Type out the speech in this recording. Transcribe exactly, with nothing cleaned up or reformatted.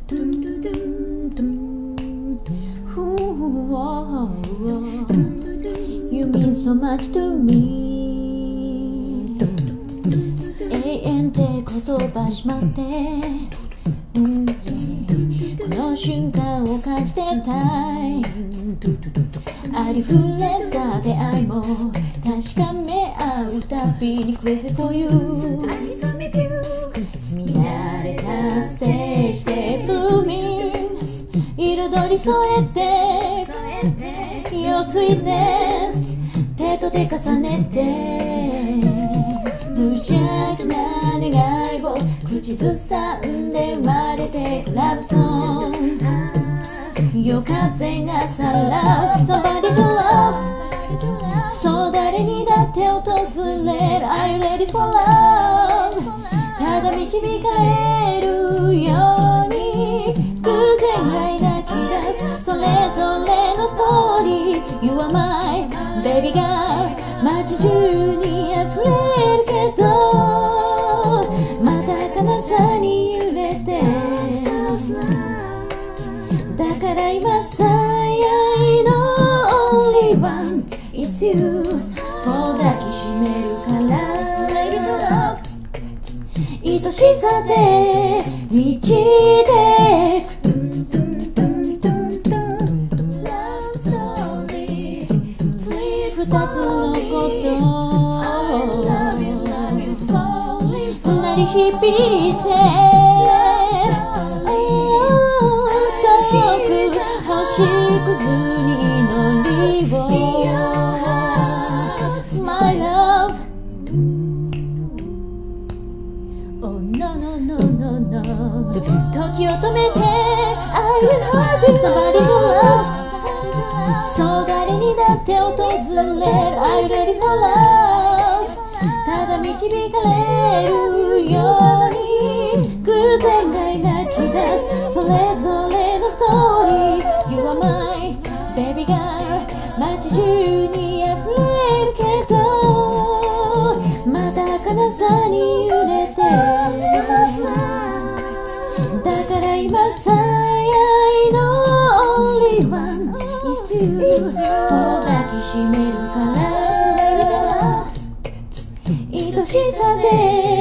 You mean so much to me 永遠って言葉しまって、うん、この瞬間を感じてたいありふれた出会いも確かめ合うたびに Crazy for you 見慣れたステージでブーミン彩り添えて Your sweetness 手と手重ねて無邪気な願いを口ずさんで生まれてくラブソング夜風がさらう Somebody to love そう誰にだって訪れる Are you ready for love ただ導かれるように偶然が描き出すそれぞれのストーリー You are my baby girl 街中に溢れるけどまだ儚さに揺れてだから今最愛の Only one It's you For 抱きしめるからBaby love 愛しさで満ちてく二つのこと鳴り響いて遠く星屑に祈りを My love Oh no no no no no 時を止めて I will hold you Somebody to love そう誰にだって訪れる Are you ready for love ただ導かれるように偶然が描き出すそれぞれのストーリー You are my baby girl 街中に溢れるけどまだ儚さに揺れてだから今最愛の Only one It's you 抱きしめるから愛しさで